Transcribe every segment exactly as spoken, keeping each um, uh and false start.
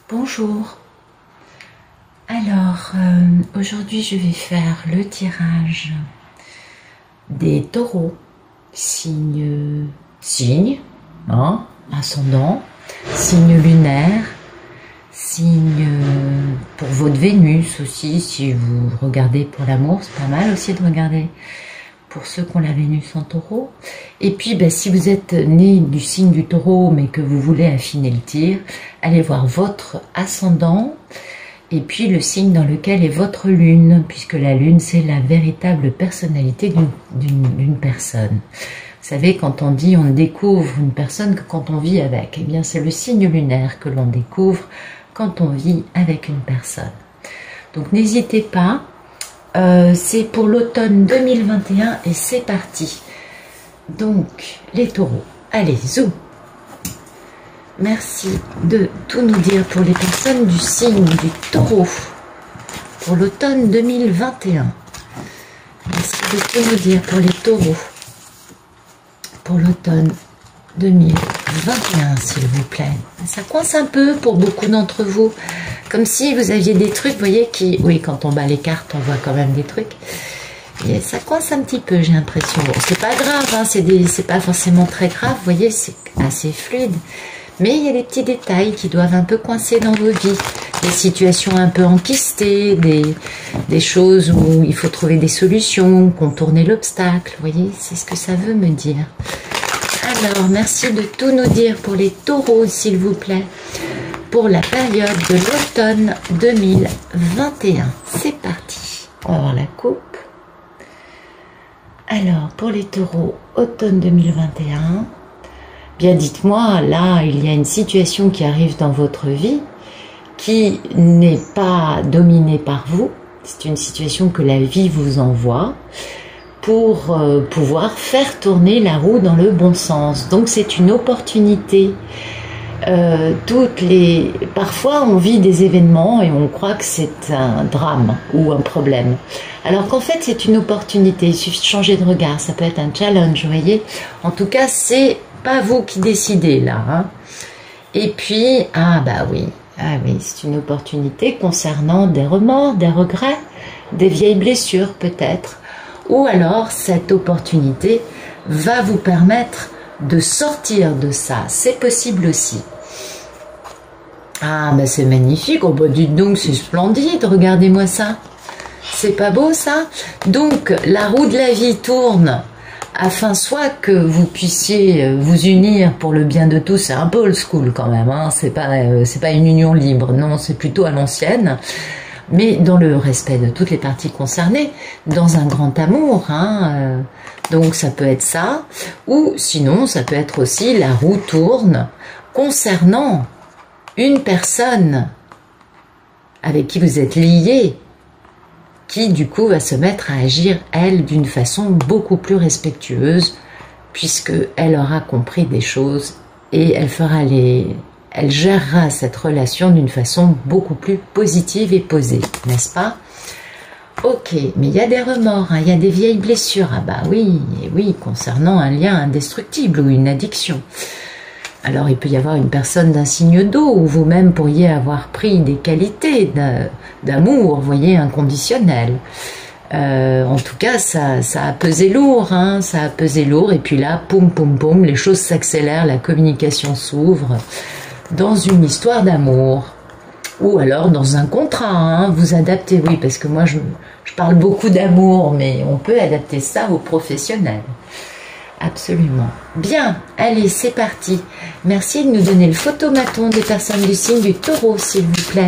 Bonjour. Alors, euh, aujourd'hui je vais faire le tirage des taureaux, signe, signe, hein, ascendant, signe lunaire, signe pour votre Vénus aussi, si vous regardez pour l'amour, c'est pas mal aussi de regarder pour ceux qui ont la Vénus en taureau. Et puis, ben, si vous êtes né du signe du taureau, mais que vous voulez affiner le tir, allez voir votre ascendant, et puis le signe dans lequel est votre lune, puisque la lune, c'est la véritable personnalité d'une personne. Vous savez, quand on dit on ne découvre une personne que quand on vit avec, eh bien, c'est le signe lunaire que l'on découvre quand on vit avec une personne. Donc, n'hésitez pas. Euh, c'est pour l'automne deux mille vingt et un et c'est parti. Donc, les taureaux, allez, zou. Merci de tout nous dire pour les personnes du signe du taureau pour l'automne deux mille vingt et un. Merci de tout nous dire pour les taureaux pour l'automne deux mille vingt et un, s'il vous plaît. Ça coince un peu pour beaucoup d'entre vous. Comme si vous aviez des trucs, vous voyez, qui... Oui, quand on bat les cartes, on voit quand même des trucs. Et ça coince un petit peu, j'ai l'impression. Bon, c'est pas grave, hein, c'est pas forcément très grave, vous voyez, c'est assez fluide. Mais il y a des petits détails qui doivent un peu coincer dans vos vies. Des situations un peu enquistées, des, des choses où il faut trouver des solutions, contourner l'obstacle. Vous voyez, c'est ce que ça veut me dire. Alors, merci de tout nous dire pour les taureaux, s'il vous plaît. Pour la période de l'automne deux mille vingt et un. C'est parti. On va voir la coupe. Alors, pour les taureaux, automne deux mille vingt et un, bien dites-moi, là, il y a une situation qui arrive dans votre vie qui n'est pas dominée par vous. C'est une situation que la vie vous envoie pour euh, pouvoir faire tourner la roue dans le bon sens. Donc, c'est une opportunité. Euh, toutes les... Parfois on vit des événements et on croit que c'est un drame ou un problème, alors qu'en fait c'est une opportunité. Il suffit de changer de regard, ça peut être un challenge, vous voyez. En tout cas, c'est pas vous qui décidez là, hein. Et puis, ah bah oui, ah oui, c'est une opportunité concernant des remords, des regrets, des vieilles blessures peut-être, ou alors cette opportunité va vous permettre de sortir de ça. C'est possible aussi. Ah, ben c'est magnifique. Oh, bah dites donc, c'est splendide. Regardez-moi ça. C'est pas beau, ça? Donc, la roue de la vie tourne afin soit que vous puissiez vous unir pour le bien de tous. C'est un peu old school quand même, hein. C'est pas, euh, c'est pas une union libre. Non, c'est plutôt à l'ancienne. Mais dans le respect de toutes les parties concernées, dans un grand amour, hein. Euh, donc, ça peut être ça. Ou sinon, ça peut être aussi la roue tourne concernant une personne avec qui vous êtes lié, qui du coup va se mettre à agir, elle, d'une façon beaucoup plus respectueuse, puisque elle aura compris des choses et elle fera les... elle gérera cette relation d'une façon beaucoup plus positive et posée, n'est-ce pas? Ok, mais il y a des remords, hein, il y a des vieilles blessures, ah bah oui, et oui, concernant un lien indestructible ou une addiction. Alors, il peut y avoir une personne d'un signe d'eau, ou vous-même pourriez avoir pris des qualités d'amour, vous voyez, inconditionnel. Euh, en tout cas, ça, ça a pesé lourd, hein, ça a pesé lourd, et puis là, poum, poum, poum, les choses s'accélèrent, la communication s'ouvre dans une histoire d'amour. Ou alors dans un contrat, hein, vous adaptez, oui, parce que moi, je, je parle beaucoup d'amour, mais on peut adapter ça aux professionnels. Absolument. Bien, allez, c'est parti. Merci de nous donner le photomaton des personnes du signe du taureau, s'il vous plaît.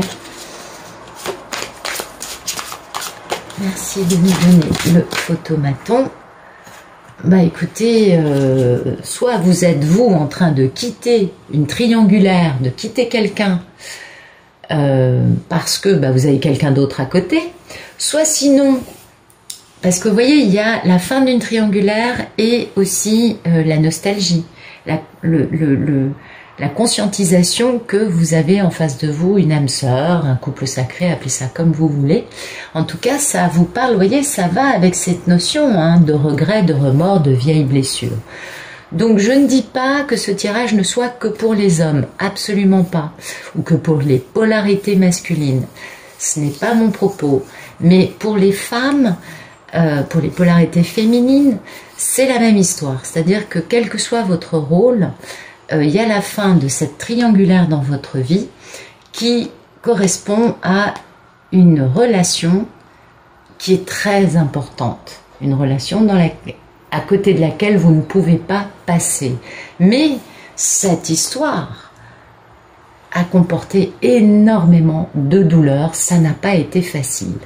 Merci de nous donner le photomaton. Bah écoutez, euh, soit vous êtes vous en train de quitter une triangulaire, de quitter quelqu'un euh, parce que bah, vous avez quelqu'un d'autre à côté, soit sinon... Parce que vous voyez, il y a la fin d'une triangulaire et aussi euh, la nostalgie, la, le, le, le, la conscientisation que vous avez en face de vous une âme sœur, un couple sacré, appelez ça comme vous voulez. En tout cas, ça vous parle, vous voyez, ça va avec cette notion, hein, de regret, de remords, de vieilles blessures. Donc je ne dis pas que ce tirage ne soit que pour les hommes, absolument pas, ou que pour les polarités masculines. Ce n'est pas mon propos. Mais pour les femmes, euh, pour les polarités féminines, c'est la même histoire. C'est-à-dire que quel que soit votre rôle, euh, il y a la fin de cette triangulaire dans votre vie qui correspond à une relation qui est très importante. Une relation dans la, à côté de laquelle vous ne pouvez pas passer. Mais cette histoire a comporté énormément de douleurs. Ça n'a pas été facile.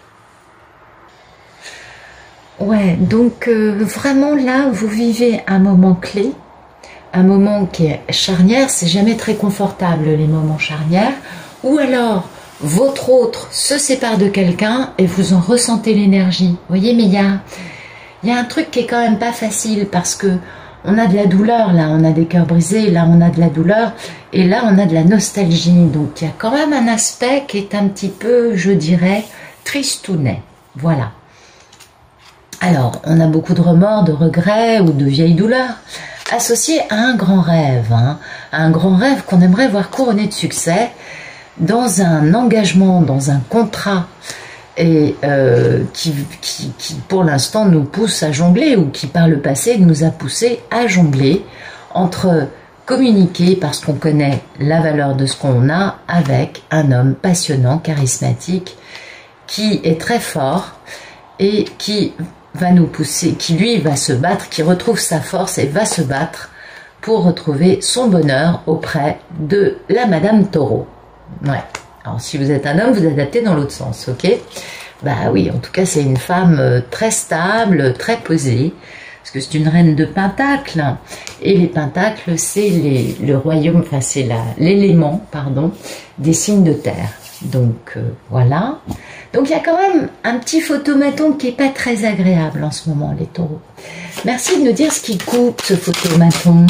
Ouais, donc euh, vraiment là, vous vivez un moment clé, un moment qui est charnière. C'est jamais très confortable les moments charnières. Ou alors, votre autre se sépare de quelqu'un et vous en ressentez l'énergie. Vous voyez, mais il y a, il y a un truc qui est quand même pas facile parce que on a de la douleur là, on a des cœurs brisés, là on a de la douleur et là on a de la nostalgie. Donc il y a quand même un aspect qui est un petit peu, je dirais, tristounet. Voilà. Alors, on a beaucoup de remords, de regrets ou de vieilles douleurs associées à un grand rêve, hein, à un grand rêve qu'on aimerait voir couronné de succès dans un engagement, dans un contrat et euh, qui, qui, qui pour l'instant nous pousse à jongler ou qui par le passé nous a poussé à jongler entre communiquer parce qu'on connaît la valeur de ce qu'on a avec un homme passionnant, charismatique, qui est très fort et qui va nous pousser, qui lui va se battre, qui retrouve sa force et va se battre pour retrouver son bonheur auprès de la Madame Taureau. Ouais. Alors si vous êtes un homme, vous adaptez dans l'autre sens, ok? Bah oui, en tout cas c'est une femme très stable, très posée, parce que c'est une reine de pentacles, et les pentacles c'est les, le royaume, enfin c'est l'élément, pardon, des signes de terre. Donc euh, voilà. Donc il y a quand même un petit photomaton qui n'est pas très agréable en ce moment, les taureaux. Merci de nous dire ce qui coupe, ce photomaton.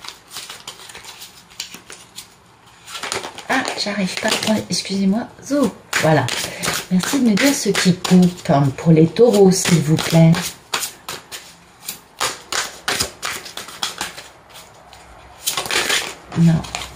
Ah, j'arrive pas à prendre, excusez-moi. Zo, voilà. Merci de me dire ce qui coupe hein, pour les taureaux, s'il vous plaît. Non.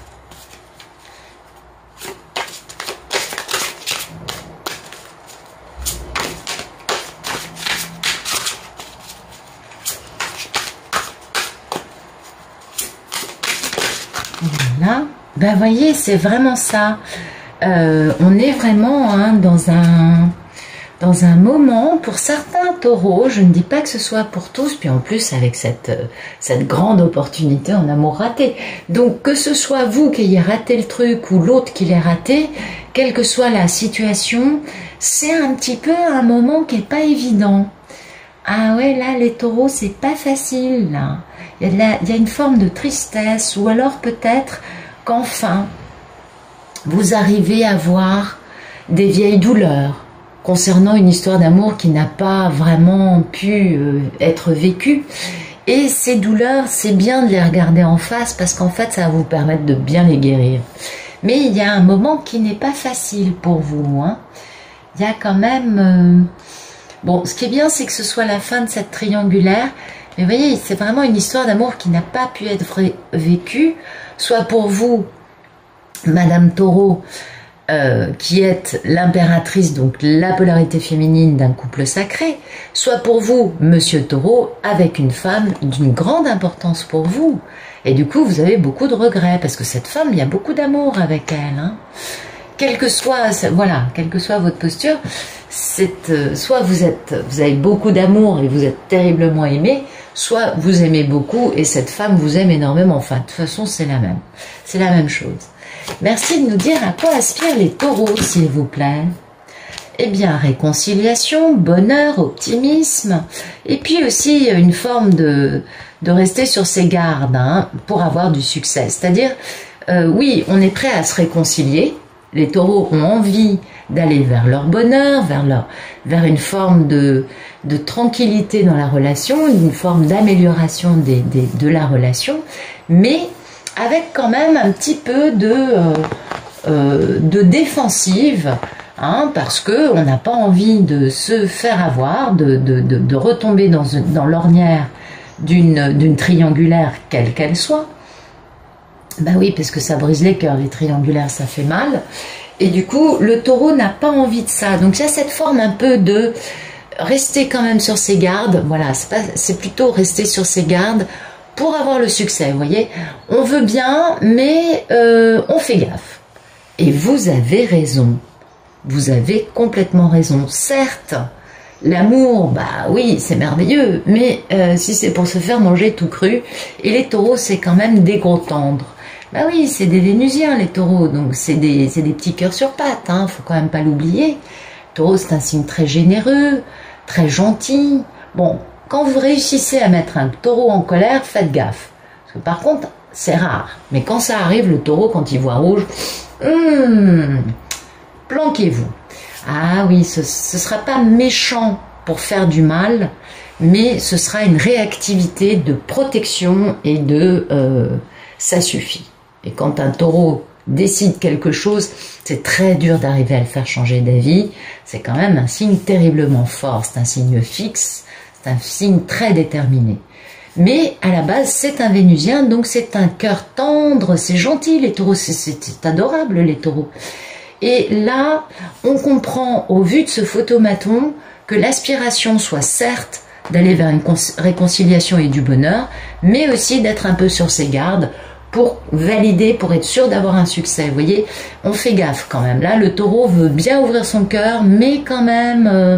Voilà. Ben voyez, c'est vraiment ça. Euh, on est vraiment hein, dans un dans un moment, pour certains taureaux, je ne dis pas que ce soit pour tous, puis en plus avec cette, cette grande opportunité en amour raté. Donc que ce soit vous qui ayez raté le truc ou l'autre qui l'ait raté, quelle que soit la situation, c'est un petit peu un moment qui n'est pas évident. Ah ouais, là les taureaux, c'est pas facile là. Il y a de la, il y a une forme de tristesse, ou alors peut-être qu'enfin, vous arrivez à voir des vieilles douleurs concernant une histoire d'amour qui n'a pas vraiment pu euh, être vécue. Et ces douleurs, c'est bien de les regarder en face parce qu'en fait, ça va vous permettre de bien les guérir. Mais il y a un moment qui n'est pas facile pour vous. Hein. Il y a quand même... Euh... Bon, ce qui est bien, c'est que ce soit la fin de cette triangulaire. Mais vous voyez, c'est vraiment une histoire d'amour qui n'a pas pu être vécue, soit pour vous, Madame Taureau, euh, qui êtes l'impératrice, donc la polarité féminine d'un couple sacré, soit pour vous, Monsieur Taureau, avec une femme d'une grande importance pour vous. Et du coup, vous avez beaucoup de regrets, parce que cette femme, il y a beaucoup d'amour avec elle. Hein. Quelle que soit, voilà, quelle que soit votre posture, c'est, euh, soit vous êtes, vous avez beaucoup d'amour et vous êtes terriblement aimé, soit vous aimez beaucoup et cette femme vous aime énormément. Enfin, de toute façon, c'est la même. C'est la même chose. Merci de nous dire à quoi aspirent les taureaux, s'il vous plaît. Eh bien, réconciliation, bonheur, optimisme, et puis aussi une forme de, de rester sur ses gardes hein, pour avoir du succès. C'est-à-dire, euh, oui, on est prêt à se réconcilier. Les taureaux ont envie d'aller vers leur bonheur, vers, leur, vers une forme de, de tranquillité dans la relation, une forme d'amélioration des, des, de la relation, mais avec quand même un petit peu de, euh, euh, de défensive, hein, parce qu'on n'a pas envie de se faire avoir, de, de, de, de retomber dans, dans l'ornière d'une d'une triangulaire, quelle qu'elle soit. Ben oui, parce que ça brise les cœurs, les triangulaires, ça fait mal. Et du coup, le taureau n'a pas envie de ça. Donc il y a cette forme un peu de rester quand même sur ses gardes. Voilà, c'est plutôt rester sur ses gardes pour avoir le succès. Vous voyez, on veut bien, mais euh, on fait gaffe. Et vous avez raison. Vous avez complètement raison. Certes, l'amour, bah oui, c'est merveilleux, mais euh, si c'est pour se faire manger tout cru, et les taureaux, c'est quand même des gros tendres. Bah oui, c'est des vénusiens, les taureaux, donc c'est des, c'est des petits cœurs sur pattes, hein, faut quand même pas l'oublier. Le taureau, c'est un signe très généreux, très gentil. Bon, quand vous réussissez à mettre un taureau en colère, faites gaffe. Parce que par contre, c'est rare. Mais quand ça arrive, le taureau, quand il voit rouge, hum, planquez-vous. Ah oui, ce ne sera pas méchant pour faire du mal, mais ce sera une réactivité de protection et de euh, ça suffit. Et quand un taureau décide quelque chose, c'est très dur d'arriver à le faire changer d'avis. C'est quand même un signe terriblement fort, c'est un signe fixe, c'est un signe très déterminé. Mais à la base, c'est un vénusien, donc c'est un cœur tendre, c'est gentil les taureaux, c'est adorable les taureaux. Et là, on comprend au vu de ce photomaton que l'aspiration soit certes d'aller vers une réconciliation et du bonheur, mais aussi d'être un peu sur ses gardes pour valider, pour être sûr d'avoir un succès. Vous voyez, on fait gaffe quand même. Là, le taureau veut bien ouvrir son cœur, mais quand même, euh,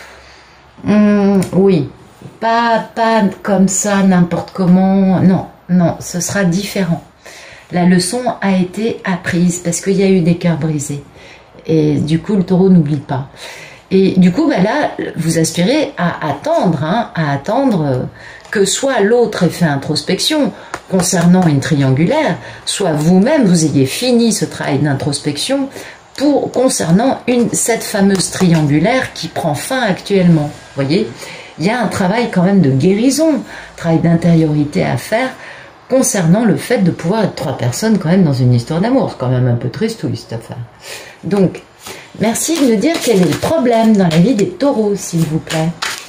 hum, oui, pas, pas comme ça, n'importe comment. Non, non, ce sera différent. La leçon a été apprise parce qu'il y a eu des cœurs brisés. Et du coup, le taureau n'oublie pas. Et du coup, ben là, vous aspirez à attendre, hein, à attendre que soit l'autre ait fait introspection concernant une triangulaire, soit vous-même, vous ayez fini ce travail d'introspection pour concernant une, cette fameuse triangulaire qui prend fin actuellement. Vous voyez, il y a un travail quand même de guérison, un travail d'intériorité à faire concernant le fait de pouvoir être trois personnes quand même dans une histoire d'amour. C'est quand même un peu tristouille cette affaire. Donc, merci de me dire quel est le problème dans la vie des taureaux, s'il vous plaît.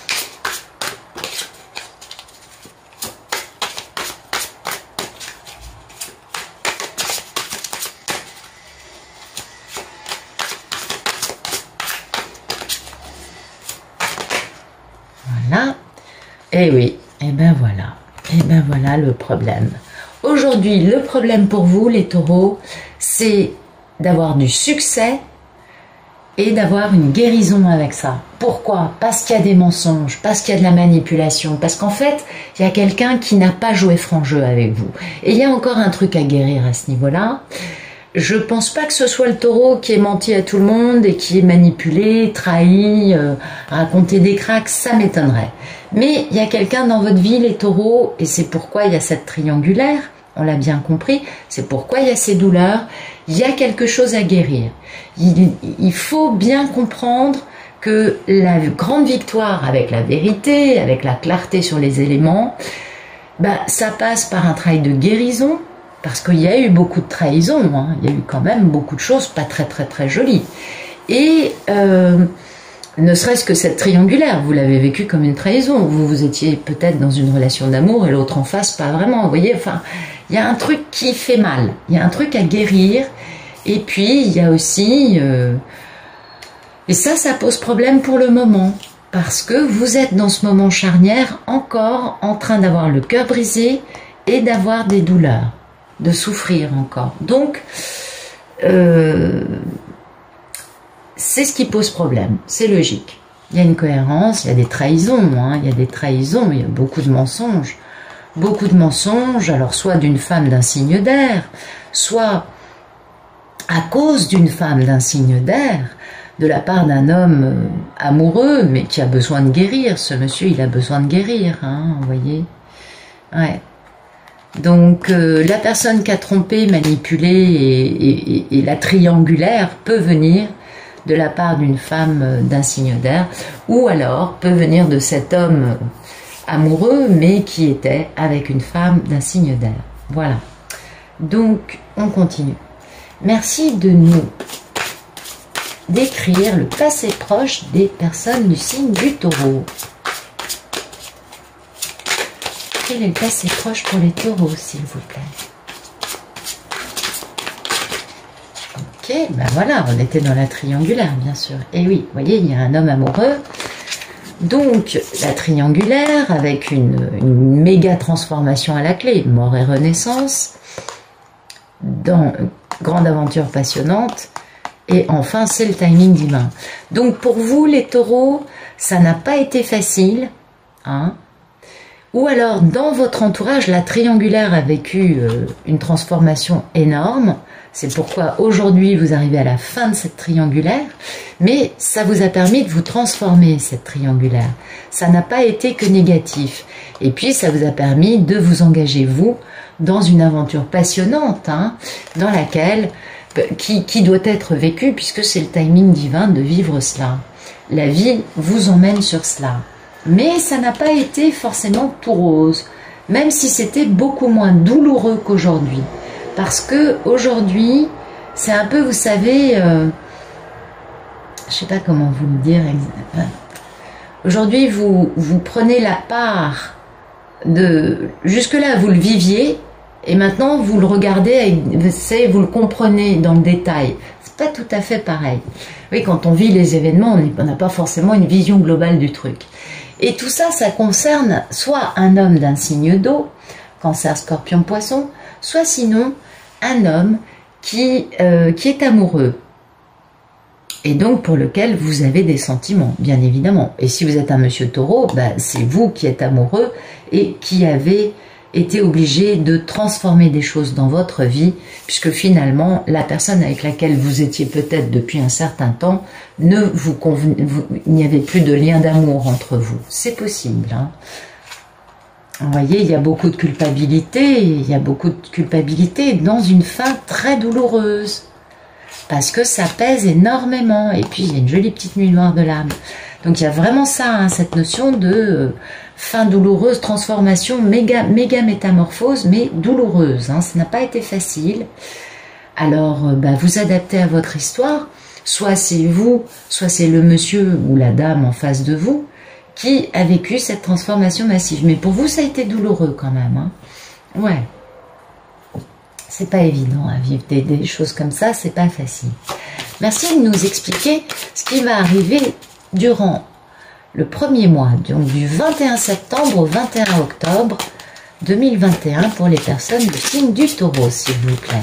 Voilà. Et oui, et ben voilà. Et ben voilà le problème. Aujourd'hui, le problème pour vous, les taureaux, c'est d'avoir du succès et d'avoir une guérison avec ça. Pourquoi? Parce qu'il y a des mensonges, parce qu'il y a de la manipulation, parce qu'en fait, il y a quelqu'un qui n'a pas joué franc jeu avec vous. Et il y a encore un truc à guérir à ce niveau-là. Je pense pas que ce soit le taureau qui ait menti à tout le monde et qui ait manipulé, trahi, euh, raconté des cracks, ça m'étonnerait. Mais il y a quelqu'un dans votre vie, les taureaux, et c'est pourquoi il y a cette triangulaire, on l'a bien compris, c'est pourquoi il y a ces douleurs, il y a quelque chose à guérir. Il, il faut bien comprendre que la grande victoire avec la vérité, avec la clarté sur les éléments, bah, ça passe par un travail de guérison, parce qu'il y a eu beaucoup de trahisons, hein. Il y a eu quand même beaucoup de choses pas très très très jolies. Et euh, ne serait-ce que cette triangulaire, vous l'avez vécu comme une trahison. Vous, vous étiez peut-être dans une relation d'amour et l'autre en face, pas vraiment. Vous voyez, enfin, il y a un truc qui fait mal. Il y a un truc à guérir. Et puis, il y a aussi... Euh, et ça, ça pose problème pour le moment. Parce que vous êtes dans ce moment charnière encore en train d'avoir le cœur brisé et d'avoir des douleurs, de souffrir encore. Donc, euh, c'est ce qui pose problème, c'est logique. Il y a une cohérence, il y a des trahisons, hein, il y a des trahisons, il y a beaucoup de mensonges. Beaucoup de mensonges, alors soit d'une femme d'un signe d'air, soit à cause d'une femme d'un signe d'air, de la part d'un homme euh, amoureux, mais qui a besoin de guérir. Ce monsieur, il a besoin de guérir, hein, vous voyez. Ouais. Donc, euh, la personne qui a trompé, manipulé et, et, et la triangulaire peut venir de la part d'une femme d'un signe d'air, ou alors peut venir de cet homme amoureux, mais qui était avec une femme d'un signe d'air. Voilà. Donc, on continue. Merci de nous décrire le passé proche des personnes du signe du Taureau. passé et le passé proche pour les taureaux, s'il vous plaît. Ok, ben voilà, on était dans la triangulaire, bien sûr. Et oui, vous voyez, il y a un homme amoureux. Donc, la triangulaire, avec une, une méga transformation à la clé, mort et renaissance, dans une grande aventure passionnante, et enfin, c'est le timing divin. Donc, pour vous, les taureaux, ça n'a pas été facile, hein. Ou alors, dans votre entourage, la triangulaire a vécu euh, une transformation énorme. C'est pourquoi aujourd'hui, vous arrivez à la fin de cette triangulaire. Mais ça vous a permis de vous transformer, cette triangulaire. Ça n'a pas été que négatif. Et puis, ça vous a permis de vous engager, vous, dans une aventure passionnante, hein, dans laquelle, qui, qui doit être vécue, puisque c'est le timing divin de vivre cela. La vie vous emmène sur cela. Mais ça n'a pas été forcément tout rose, même si c'était beaucoup moins douloureux qu'aujourd'hui. Parce que aujourd'hui, c'est un peu, vous savez, euh, je sais pas comment vous le dire exactement. Aujourd'hui, vous, vous prenez la part de... Jusque-là, vous le viviez, et maintenant, vous le regardez, avec, vous, savez, vous le comprenez dans le détail. C'est pas tout à fait pareil. Oui, quand on vit les événements, on n'a pas forcément une vision globale du truc. Et tout ça, ça concerne soit un homme d'un signe d'eau, Cancer, Scorpion, Poisson, soit sinon un homme qui, euh, qui est amoureux. Et donc pour lequel vous avez des sentiments, bien évidemment. Et si vous êtes un monsieur taureau, ben, c'est vous qui êtes amoureux et qui avez été obligé de transformer des choses dans votre vie, puisque finalement, la personne avec laquelle vous étiez peut-être depuis un certain temps, ne vous convenait, vous, il n'y avait plus de lien d'amour entre vous. C'est possible, hein. Vous voyez, il y a beaucoup de culpabilité, il y a beaucoup de culpabilité dans une fin très douloureuse, parce que ça pèse énormément, et puis il y a une jolie petite nuit noire de l'âme. Donc il y a vraiment ça, hein, cette notion de euh, fin douloureuse, transformation, méga, méga métamorphose, mais douloureuse, hein, ça n'a pas été facile. Alors, euh, bah, vous adaptez à votre histoire, soit c'est vous, soit c'est le monsieur ou la dame en face de vous, qui a vécu cette transformation massive. Mais pour vous, ça a été douloureux quand même, hein. Ouais. C'est pas évident à vivre des, des choses comme ça, c'est pas facile. Merci de nous expliquer ce qui va arriver durant le premier mois, donc du vingt et un septembre au vingt et un octobre deux mille vingt et un pour les personnes du signe du taureau, s'il vous plaît.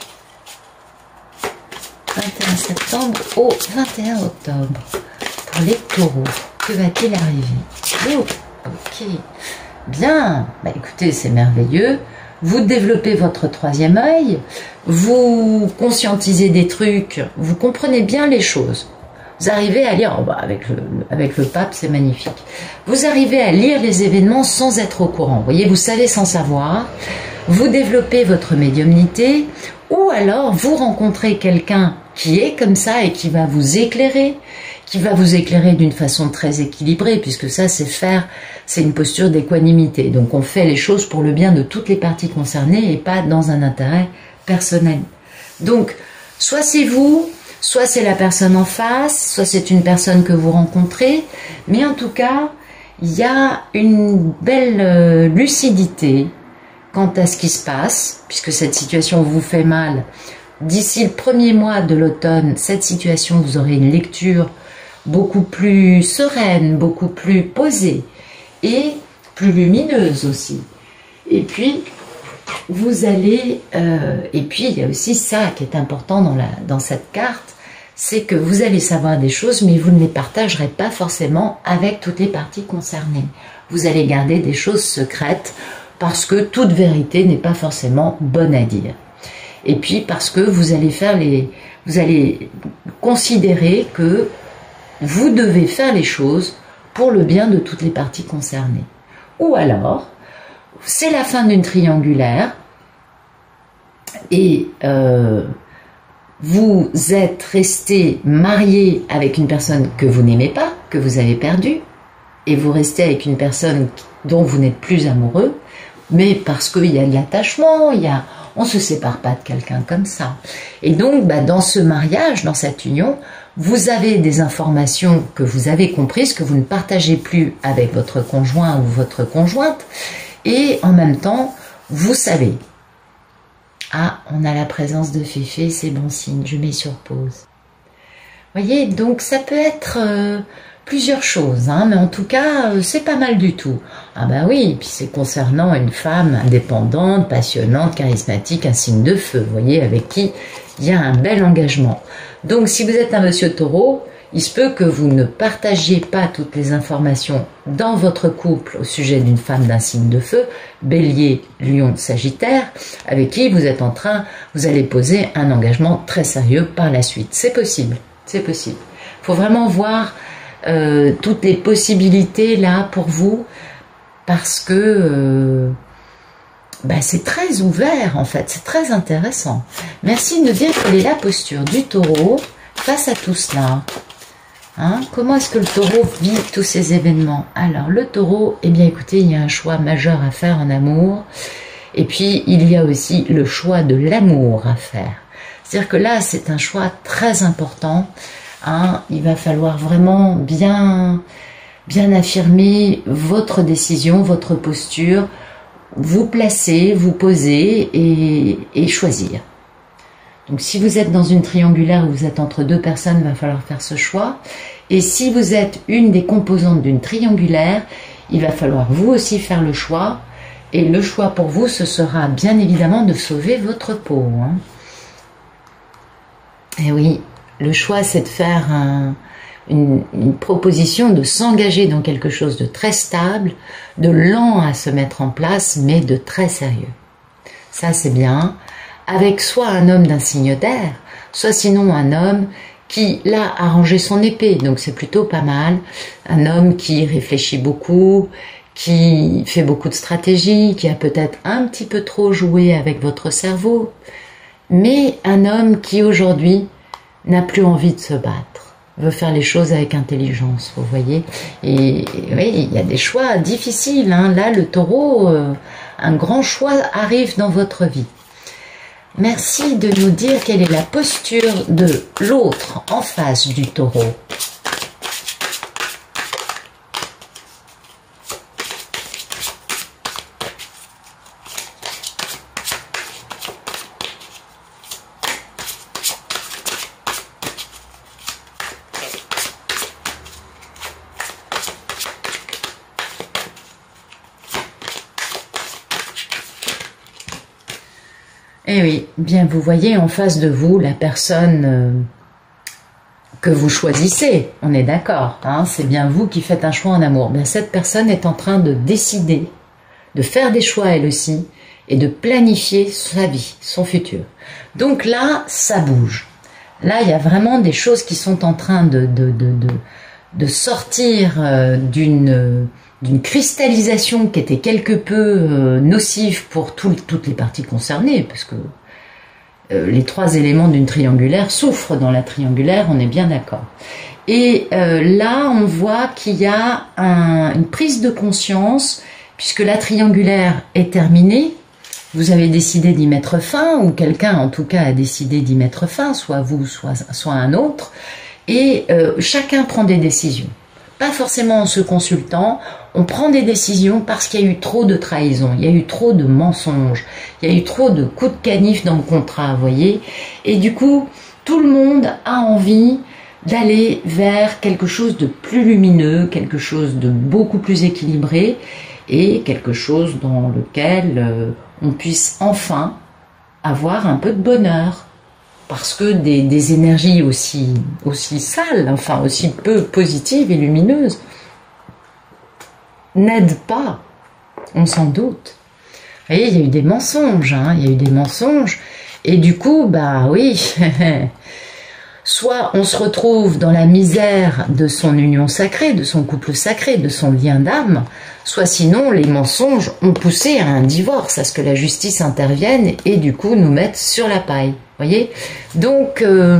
vingt et un septembre au vingt et un octobre pour les taureaux. Que va-t-il arriver? Oh, ok. Bien. Bah, écoutez, c'est merveilleux. Vous développez votre troisième œil, vous conscientisez des trucs, vous comprenez bien les choses. Vous arrivez à lire, oh bah avec, le, avec le pape, c'est magnifique. Vous arrivez à lire les événements sans être au courant. Vous voyez, vous savez sans savoir. Vous développez votre médiumnité, ou alors vous rencontrez quelqu'un qui est comme ça et qui va vous éclairer, qui va vous éclairer d'une façon très équilibrée, puisque ça, c'est faire, c'est une posture d'équanimité. Donc, on fait les choses pour le bien de toutes les parties concernées et pas dans un intérêt personnel. Donc, soit c'est vous, soit c'est la personne en face, soit c'est une personne que vous rencontrez, mais en tout cas, il y a une belle lucidité quant à ce qui se passe, puisque cette situation vous fait mal. D'ici le premier mois de l'automne, cette situation, vous aurez une lecture beaucoup plus sereine, beaucoup plus posée et plus lumineuse aussi. Et puis, vous allez... Euh, et puis, il y a aussi ça qui est important dans, la, dans cette carte, c'est que vous allez savoir des choses, mais vous ne les partagerez pas forcément avec toutes les parties concernées. Vous allez garder des choses secrètes parce que toute vérité n'est pas forcément bonne à dire. Et puis, parce que vous allez faire les... Vous allez considérer que vous devez faire les choses pour le bien de toutes les parties concernées. Ou alors, c'est la fin d'une triangulaire et euh, vous êtes resté marié avec une personne que vous n'aimez pas, que vous avez perdue, et vous restez avec une personne dont vous n'êtes plus amoureux, mais parce qu'il y a de l'attachement, il y a... on ne se sépare pas de quelqu'un comme ça. Et donc, bah, dans ce mariage, dans cette union, vous avez des informations que vous avez comprises, que vous ne partagez plus avec votre conjoint ou votre conjointe, Et en même temps, vous savez. Ah, on a la présence de Féfé, c'est bon signe, je mets sur pause. Voyez, donc ça peut être euh, plusieurs choses, hein, mais en tout cas, euh, c'est pas mal du tout. Ah bah oui, puis c'est concernant une femme indépendante, passionnante, charismatique, un signe de feu, vous voyez, avec qui il y a un bel engagement. Donc si vous êtes un monsieur taureau, il se peut que vous ne partagiez pas toutes les informations dans votre couple au sujet d'une femme d'un signe de feu, bélier, lion, sagittaire, avec qui vous êtes en train, vous allez poser un engagement très sérieux par la suite. C'est possible, c'est possible. Il faut vraiment voir euh, toutes les possibilités là pour vous, parce que euh, ben, c'est très ouvert en fait, c'est très intéressant. Merci de me dire quelle est la posture du taureau face à tout cela. Hein, comment est-ce que le taureau vit tous ces événements? Alors, le taureau, eh bien écoutez, il y a un choix majeur à faire en amour. Et puis, il y a aussi le choix de l'amour à faire. C'est-à-dire que là, c'est un choix très important. Hein, il va falloir vraiment bien, bien affirmer votre décision, votre posture, vous placer, vous poser et, et choisir. Donc si vous êtes dans une triangulaire où vous êtes entre deux personnes, il va falloir faire ce choix. Et si vous êtes une des composantes d'une triangulaire, il va falloir vous aussi faire le choix. Et le choix pour vous, ce sera bien évidemment de sauver votre peau. Hein. Et oui, le choix, c'est de faire un, une, une proposition, de s'engager dans quelque chose de très stable, de lent à se mettre en place, mais de très sérieux. Ça, c'est bien. Avec soit un homme d'un signe d'air, soit sinon un homme qui, là, a rangé son épée, donc c'est plutôt pas mal. Un homme qui réfléchit beaucoup, qui fait beaucoup de stratégies, qui a peut-être un petit peu trop joué avec votre cerveau, mais un homme qui, aujourd'hui, n'a plus envie de se battre, veut faire les choses avec intelligence, vous voyez. Et, et oui, il y a des choix difficiles, hein. Là, le taureau, euh, un grand choix arrive dans votre vie. Merci de nous dire quelle est la posture de l'autre en face du taureau. Eh oui, bien vous voyez en face de vous la personne euh, que vous choisissez, on est d'accord, hein, c'est bien vous qui faites un choix en amour. Bien, cette personne est en train de décider, de faire des choix elle aussi, et de planifier sa vie, son futur. Donc là, ça bouge. Là, il y a vraiment des choses qui sont en train de, de, de, de, de sortir euh, d'une... d'une cristallisation qui était quelque peu euh, nocive pour tout, toutes les parties concernées, parce que euh, les trois éléments d'une triangulaire souffrent dans la triangulaire, on est bien d'accord. Et euh, là, on voit qu'il y a un, une prise de conscience, puisque la triangulaire est terminée, vous avez décidé d'y mettre fin, ou quelqu'un en tout cas a décidé d'y mettre fin, soit vous, soit, soit un autre, et euh, chacun prend des décisions. Pas forcément en se consultant, on prend des décisions parce qu'il y a eu trop de trahison, il y a eu trop de mensonges, il y a eu trop de coups de canif dans le contrat, vous voyez. Et du coup, tout le monde a envie d'aller vers quelque chose de plus lumineux, quelque chose de beaucoup plus équilibré et quelque chose dans lequel euh, on puisse enfin avoir un peu de bonheur. Parce que des, des énergies aussi, aussi sales, enfin aussi peu positives et lumineuses, n'aident pas, on s'en doute. Vous voyez, il y a eu des mensonges, hein, il y a eu des mensonges, et du coup, bah oui, soit on se retrouve dans la misère de son union sacrée, de son couple sacré, de son lien d'âme, soit sinon les mensonges ont poussé à un divorce, à ce que la justice intervienne et du coup nous mette sur la paille. Voyez, donc euh,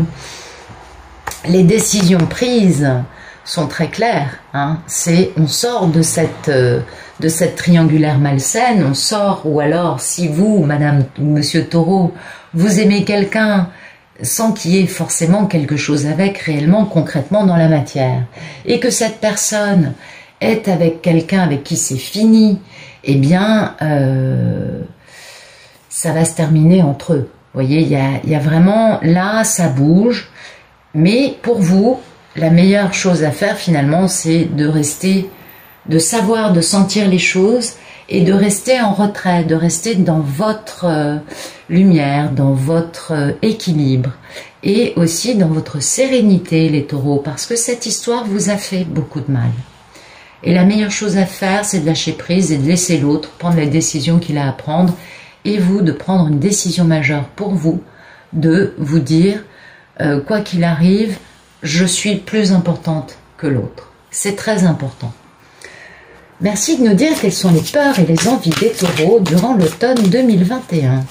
les décisions prises sont très claires. Hein. C'est on sort de cette euh, de cette triangulaire malsaine, on sort. Ou alors, si vous, Madame ou Monsieur Taureau, vous aimez quelqu'un sans qu'il y ait forcément quelque chose avec réellement, concrètement dans la matière, et que cette personne est avec quelqu'un avec qui c'est fini, eh bien, euh, ça va se terminer entre eux. Vous voyez, il y a, y a vraiment, là, ça bouge. Mais pour vous, la meilleure chose à faire finalement, c'est de rester, de savoir, de sentir les choses et de rester en retrait, de rester dans votre euh, lumière, dans votre euh, équilibre et aussi dans votre sérénité, les taureaux, parce que cette histoire vous a fait beaucoup de mal. Et la meilleure chose à faire, c'est de lâcher prise et de laisser l'autre prendre les décisions qu'il a à prendre et vous de prendre une décision majeure pour vous, de vous dire, euh, quoi qu'il arrive, je suis plus importante que l'autre. C'est très important. Merci de nous dire quelles sont les peurs et les envies des taureaux durant l'automne deux mille vingt et un.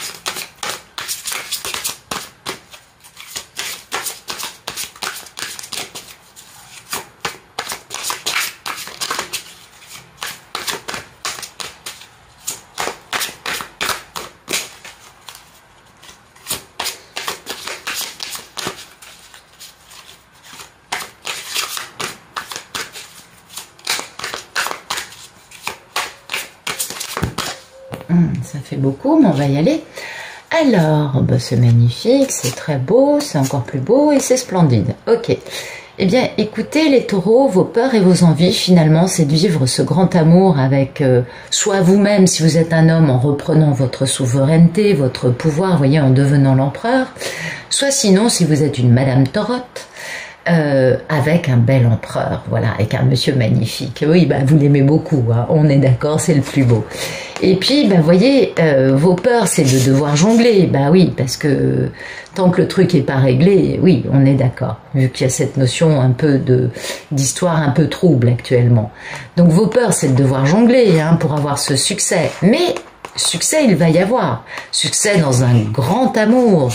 Ça fait beaucoup, mais on va y aller. Alors, bah c'est magnifique, c'est très beau, c'est encore plus beau et c'est splendide. Ok. Eh bien, écoutez les taureaux, vos peurs et vos envies, finalement, c'est de vivre ce grand amour avec euh, soit vous-même, si vous êtes un homme, en reprenant votre souveraineté, votre pouvoir, vous voyez, en devenant l'empereur, soit sinon, si vous êtes une Madame Torotte, Euh, avec un bel empereur, voilà, avec un monsieur magnifique. Oui, bah, vous l'aimez beaucoup, hein, on est d'accord, c'est le plus beau. Et puis, bah, voyez, euh, vos peurs, c'est de devoir jongler. Bah oui, parce que tant que le truc est pas réglé, oui, on est d'accord, vu qu'il y a cette notion un peu de d'histoire un peu trouble actuellement. Donc vos peurs, c'est de devoir jongler, hein, pour avoir ce succès. Mais succès, il va y avoir. Succès dans un grand amour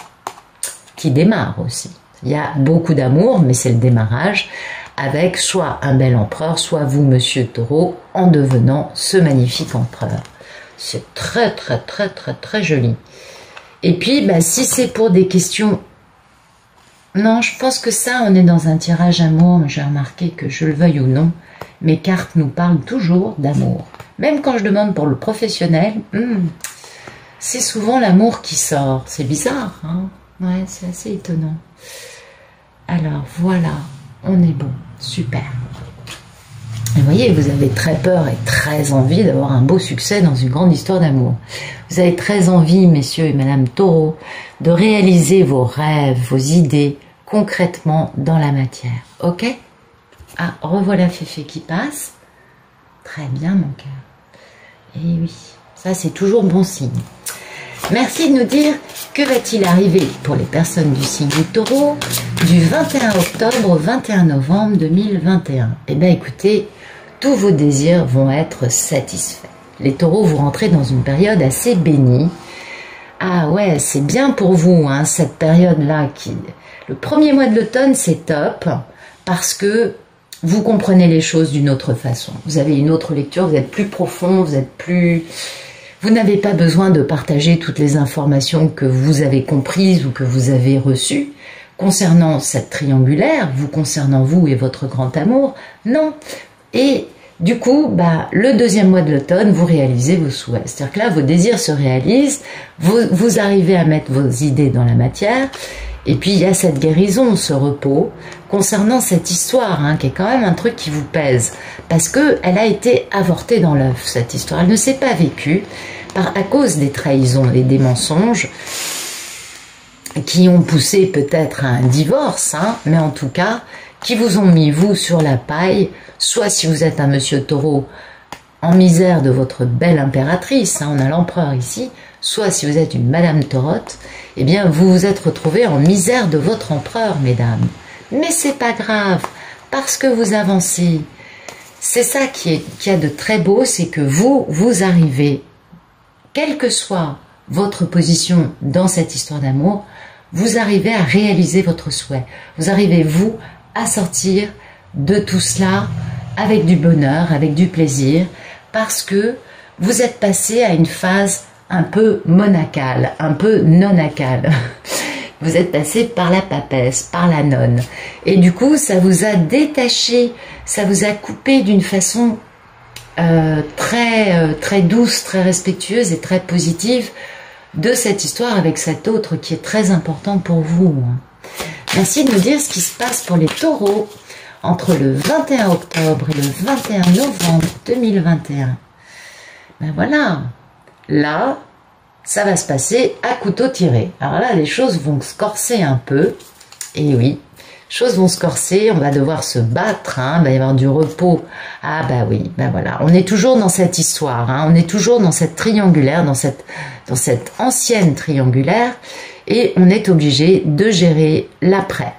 qui démarre aussi. Il y a beaucoup d'amour, mais c'est le démarrage, avec soit un bel empereur, soit vous, monsieur Taureau, en devenant ce magnifique empereur. C'est très, très, très, très, très joli. Et puis, bah, si c'est pour des questions... Non, je pense que ça, on est dans un tirage amour, mais j'ai remarqué que je le veuille ou non, mes cartes nous parlent toujours d'amour. Même quand je demande pour le professionnel, hmm, c'est souvent l'amour qui sort. C'est bizarre, hein? Ouais, c'est assez étonnant. Alors voilà, on est bon, super. Et vous voyez, vous avez très peur et très envie d'avoir un beau succès dans une grande histoire d'amour. Vous avez très envie, messieurs et madame Taureau, de réaliser vos rêves, vos idées concrètement dans la matière. Ok? Ah, revoilà Féfé qui passe. Très bien, mon cœur. Et oui, ça c'est toujours bon signe. Merci de nous dire que va-t-il arriver pour les personnes du signe du Taureau du vingt et un octobre au vingt et un novembre deux mille vingt et un. Eh bien écoutez, tous vos désirs vont être satisfaits. Les Taureaux, vous rentrez dans une période assez bénie. Ah ouais, c'est bien pour vous, hein, cette période-là. Qui... Le premier mois de l'automne, c'est top parce que vous comprenez les choses d'une autre façon. Vous avez une autre lecture, vous êtes plus profond, vous êtes plus... Vous n'avez pas besoin de partager toutes les informations que vous avez comprises ou que vous avez reçues concernant cette triangulaire, vous concernant vous et votre grand amour. Non. Et du coup, bah, le deuxième mois de l'automne, vous réalisez vos souhaits. C'est-à-dire que là, vos désirs se réalisent, vous, vous arrivez à mettre vos idées dans la matière. Et puis, il y a cette guérison, ce repos, concernant cette histoire, hein, qui est quand même un truc qui vous pèse. Parce qu'elle a été avortée dans l'œuf, cette histoire. Elle ne s'est pas vécue par, à cause des trahisons et des mensonges qui ont poussé peut-être à un divorce, hein, mais en tout cas, qui vous ont mis, vous, sur la paille, soit si vous êtes un monsieur Taureau en misère de votre belle impératrice, hein, on a l'empereur ici, soit si vous êtes une madame Torotte, eh bien vous vous êtes retrouvé en misère de votre empereur, mesdames. Mais c'est pas grave, parce que vous avancez. C'est ça qui est, qui a de très beau, c'est que vous, vous arrivez, quelle que soit votre position dans cette histoire d'amour, vous arrivez à réaliser votre souhait. Vous arrivez, vous, à sortir de tout cela avec du bonheur, avec du plaisir, parce que vous êtes passé à une phase un peu monacale, un peu nonacale, vous êtes passé par la papesse, par la nonne. Et du coup, ça vous a détaché, ça vous a coupé d'une façon euh, très, euh, très douce, très respectueuse et très positive de cette histoire avec cet autre qui est très important pour vous. Merci de nous dire ce qui se passe pour les taureaux entre le vingt et un octobre et le vingt et un novembre deux mille vingt et un. Ben voilà, là, ça va se passer à couteau tiré. Alors là, les choses vont se corser un peu. Et oui, les choses vont se corser, on va devoir se battre, hein, il va y avoir du repos. Ah bah oui, ben voilà, on est toujours dans cette histoire, hein, on est toujours dans cette triangulaire, dans cette, dans cette ancienne triangulaire, et on est obligé de gérer l'après.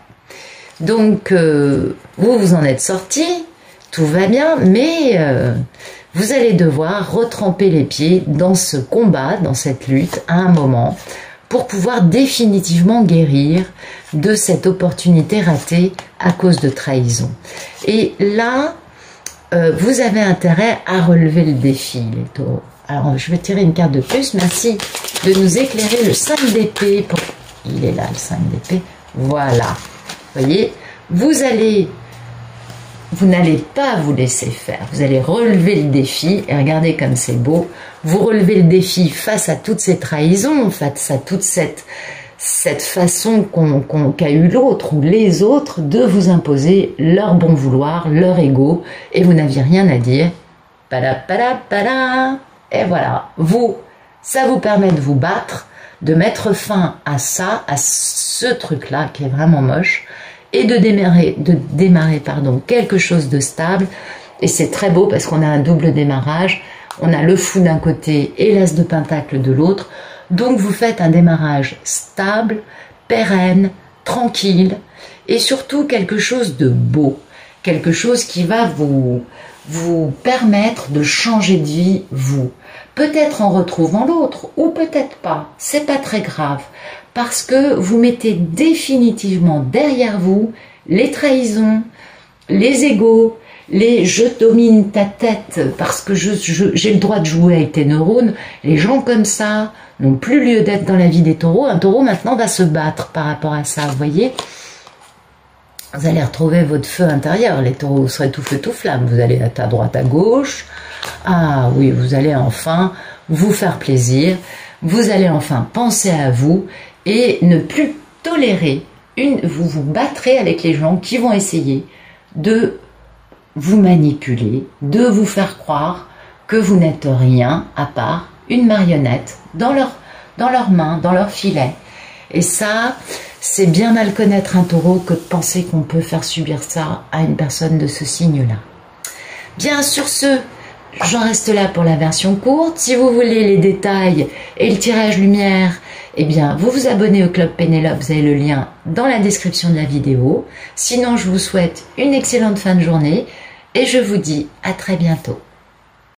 Donc, euh, vous, vous en êtes sorti, tout va bien, mais euh, vous allez devoir retremper les pieds dans ce combat, dans cette lutte, à un moment, pour pouvoir définitivement guérir de cette opportunité ratée à cause de trahison. Et là, euh, vous avez intérêt à relever le défi, les taureaux. Alors, je vais tirer une carte de plus. Merci de nous éclairer le cinq d'épée. Pour... Il est là, le cinq d'épée. Voilà. Vous voyez, vous allez... Vous n'allez pas vous laisser faire, vous allez relever le défi, et regardez comme c'est beau, vous relevez le défi face à toutes ces trahisons, face à toute cette, cette façon qu'on, qu'on, qu'a eu l'autre ou les autres de vous imposer leur bon vouloir, leur ego, et vous n'aviez rien à dire. Pada, pada, pada. Et voilà, vous, ça vous permet de vous battre, de mettre fin à ça, à ce truc-là qui est vraiment moche, et de démarrer, de démarrer pardon, quelque chose de stable. Et c'est très beau parce qu'on a un double démarrage. On a le fou d'un côté et l'as de pentacle de l'autre. Donc vous faites un démarrage stable, pérenne, tranquille et surtout quelque chose de beau. Quelque chose qui va vous, vous permettre de changer de vie, vous. Peut-être en retrouvant l'autre ou peut-être pas. C'est pas très grave. Parce que vous mettez définitivement derrière vous les trahisons, les égos, les « je domine ta tête parce que je, je, j'ai le droit de jouer avec tes neurones ». Les gens comme ça n'ont plus lieu d'être dans la vie des taureaux. Un taureau maintenant va se battre par rapport à ça, vous voyez. Vous allez retrouver votre feu intérieur. Les taureaux, vous serez tout feu, tout flamme. Vous allez être à droite, à gauche. Ah oui, vous allez enfin vous faire plaisir. Vous allez enfin penser à vous et ne plus tolérer, une, vous vous battrez avec les gens qui vont essayer de vous manipuler, de vous faire croire que vous n'êtes rien à part une marionnette dans leur, dans leurs mains, dans leur filet. Et ça, c'est bien mal connaître un taureau que de penser qu'on peut faire subir ça à une personne de ce signe-là. Bien, sur ce, j'en reste là pour la version courte. Si vous voulez les détails et le tirage lumière, eh bien, vous vous abonnez au Club Pénélope, vous avez le lien dans la description de la vidéo. Sinon, je vous souhaite une excellente fin de journée et je vous dis à très bientôt.